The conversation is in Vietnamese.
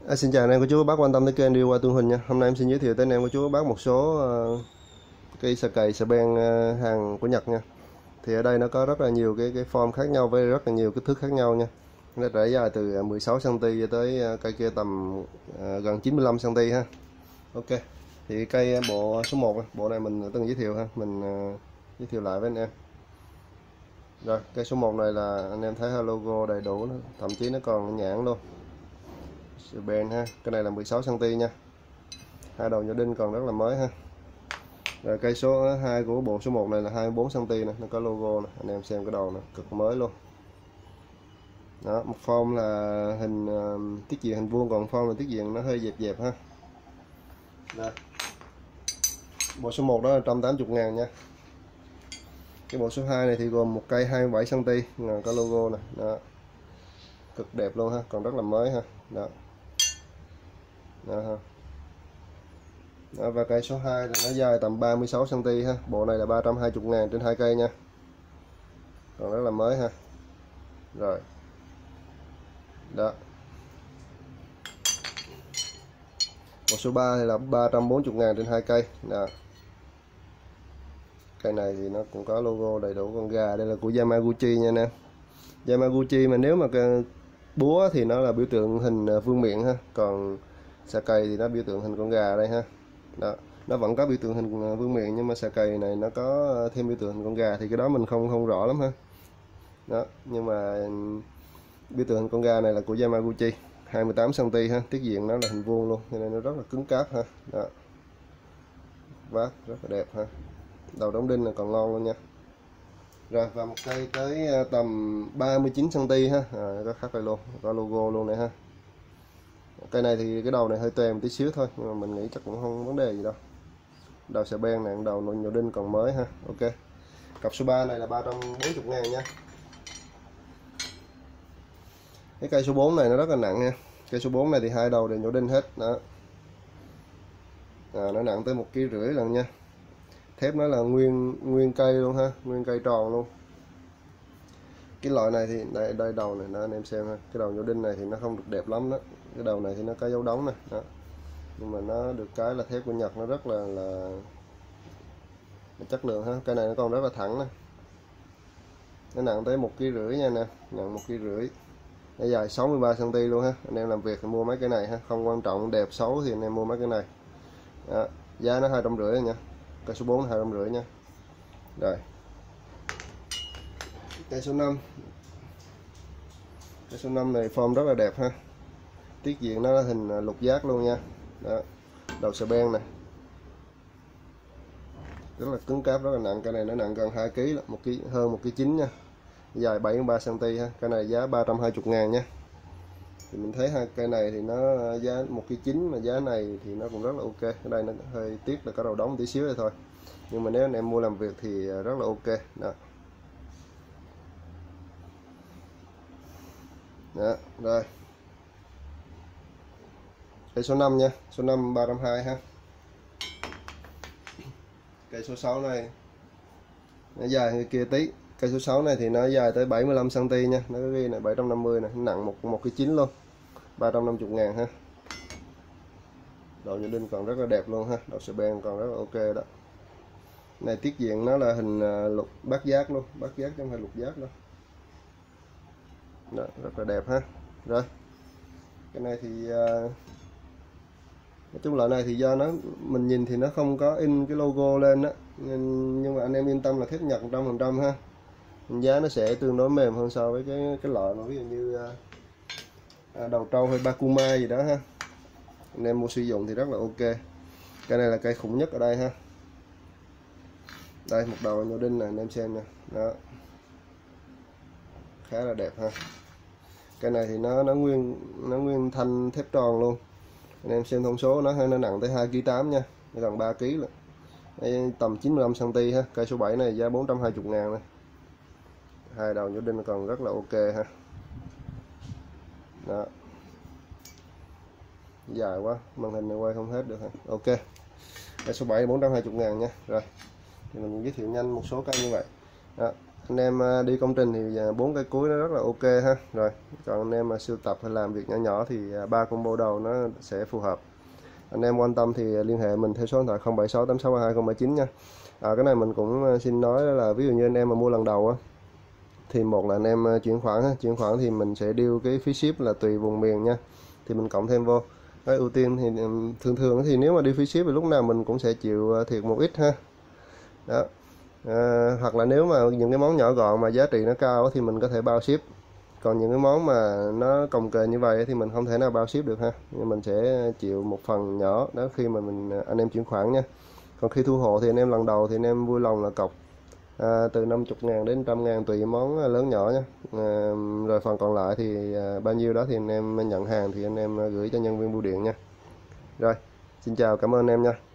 Xin chào anh em cô chú bác quan tâm tới kênh DIY Tuân Huỳnh nha. Hôm nay em xin giới thiệu tới anh em cô chú bác một số cây xà cày xà beng hàng của Nhật nha. Thì ở đây nó có rất là nhiều cái form khác nhau với rất là nhiều kích thước khác nhau nha. Nó trải dài từ 16 cm tới cây kia tầm gần 95 cm ha. Ok. Thì cây bộ số 1, bộ này mình từng giới thiệu ha, mình giới thiệu lại với anh em. Rồi, cây số 1 này là anh em thấy logo đầy đủ nữa, thậm chí nó còn nhãn luôn. Ben ha, cái này là 16 cm nha, hai đầu nhựa đinh còn rất là mới ha. Rồi cây số 2 của bộ số 1 này là 24 cm nè, nó có logo nè, anh em xem cái đầu nè, cực mới luôn. Đó, một form là hình tiết diện hình vuông, còn form là tiết diện nó hơi dẹp dẹp ha. Đây. Bộ số 1 đó là 180.000 nha. Cái bộ số 2 này thì gồm một cây 27 cm, có logo nè, đó. Cực đẹp luôn ha, còn rất là mới ha. Đó. Đó ha. Đó, và cây số 2 là nó dài tầm 36 cm ha. Bộ này là 320.000 trên 2 cây nha. Còn rất là mới ha. Rồi. Đó. Bộ số 3 thì là 340.000 trên 2 cây. Đó. Cây này thì nó cũng có logo đầy đủ con gà, đây là của Yamaguchi nha anh em. Yamaguchi mà nếu mà búa thì nó là biểu tượng hình vương miện ha, còn xà cày thì nó biểu tượng hình con gà đây ha. Đó, nó vẫn có biểu tượng hình vương miện nhưng mà xà cày này nó có thêm biểu tượng hình con gà thì cái đó mình không rõ lắm ha. Đó, nhưng mà biểu tượng hình con gà này là của Yamaguchi, 28 cm ha, tiết diện nó là hình vuông luôn cho nên nó rất là cứng cáp ha. Đó. Vát rất là đẹp ha. Đầu đóng đinh là còn ngon luôn nha. Rồi, và một cây tới tầm 39 cm ha, có khắc đây luôn, có logo luôn này ha. Cây này thì cái đầu này hơi tèm tí xíu thôi nhưng mà mình nghĩ chắc cũng không vấn đề gì đâu. Đầu xà beng này, đầu nhựa đinh còn mới ha. Ok. Cặp số 3 này là 340.000 nha. Cái cây số 4 này nó rất là nặng nha. Cây số 4 này thì hai đầu đều nhựa đinh hết đó. Nó nặng tới 1,5 kg lần nha. Thép nó là nguyên cây luôn ha, nguyên cây tròn luôn. Cái loại này thì đây đầu này, anh em xem ha, cái đầu nhựa đinh này thì nó không được đẹp lắm đó. Cái đầu này thì nó có dấu đóng nè, đó. Nhưng mà nó được cái là thép của Nhật nó rất là chất lượng ha. Cái này nó còn rất là thẳng nè. Nó nặng tới 1,5 kg nha nè, nặng 1,5 kg. Nó dài 63 cm luôn ha. Anh em làm việc thì mua mấy cái này ha, không quan trọng đẹp xấu thì anh em mua mấy cái này. Đó. Giá nó 250 nha. Cây số 4 là 250 nha. Rồi. Cây số 5. Cây số 5 này form rất là đẹp ha. Tiết diện nó là hình lục giác luôn nha. Đó. Đầu xà beng này. Rất là cứng cáp, rất là nặng. Cái này nó nặng gần 2 kg, hơn 1,9 kg nha. Dài 73 cm ha. Cái này giá 320.000 nha. Thì mình thấy hai cây này thì nó giá 1,9 kg mà giá này thì nó cũng rất là ok. Ở đây nó hơi tiếc là có đầu đóng tí xíu đây thôi. Nhưng mà nếu anh em mua làm việc thì rất là ok. Đó. Đó, rồi. Cây số 5 nha, số 5 320 ha. Cây số 6 này nó dài người kia tí. Cây số 6 này thì nó dài tới 75 cm nha, nó có ghi này 750 này, nặng 1,9 kg luôn. 350.000 ha. Đầu nhựa đinh còn rất là đẹp luôn ha, đầu xà beng còn rất là ok đó. Này tiết diện nó là hình lục bát giác luôn, bát giác chứ không phải lục giác đâu. Đó, rất là đẹp ha. Rồi. Cái này thì nói chung loại này thì do mình nhìn thì nó không có in cái logo lên đó, nhưng mà anh em yên tâm là thép Nhật 100% ha. Giá nó sẽ tương đối mềm hơn so với cái loại mà ví dụ như đầu trâu hay Bakuma gì đó ha. Anh em mua sử dụng thì rất là ok. Cái này là cây khủng nhất ở đây ha. Đây một đầu nhựa đinh này anh em xem nha. Đó. Khá là đẹp ha. Cái này thì nó nguyên thanh thép tròn luôn. Anh em xem thông số nó nặng tới 2,8 kg nha, gần 3 kg luôn. Đây, tầm 95 cm ha. Cây số 7 này giá 420.000 này. Hai đầu nhựa đinh còn rất là ok ha. Đó. Dài quá, màn hình này quay không hết được ha. Ok. Cây số 7 420.000 nha. Rồi. Thì mình giới thiệu nhanh một số cây như vậy. Đó. anh em đi công trình thì 4 cây cuối nó rất là ok ha. Rồi còn anh em mà sưu tập hay làm việc nhỏ nhỏ thì 3 combo đầu nó sẽ phù hợp. Anh em quan tâm thì liên hệ mình theo số điện thoại 0768632079 nha. Cái này mình cũng xin nói là ví dụ như anh em mà mua lần đầu á, thì một là anh em chuyển khoản thì mình sẽ điêu cái phí ship là tùy vùng miền nha, thì mình cộng thêm vô. Cái ưu tiên thì thường thường thì nếu mà đi phí ship thì lúc nào mình cũng sẽ chịu thiệt một ít ha. Đó. Hoặc là nếu mà những cái món nhỏ gọn mà giá trị nó cao thì mình có thể bao ship, còn những cái món mà nó cồng kềnh như vậy thì mình không thể nào bao ship được ha, nhưng mình sẽ chịu một phần nhỏ đó khi mà anh em chuyển khoản nha. Còn khi thu hộ thì anh em lần đầu thì anh em vui lòng là cọc từ 50.000 đến 100.000 tùy món lớn nhỏ nhé. Rồi phần còn lại thì bao nhiêu đó thì anh em nhận hàng thì anh em gửi cho nhân viên bưu điện nha. Rồi, xin chào, cảm ơn anh em nha.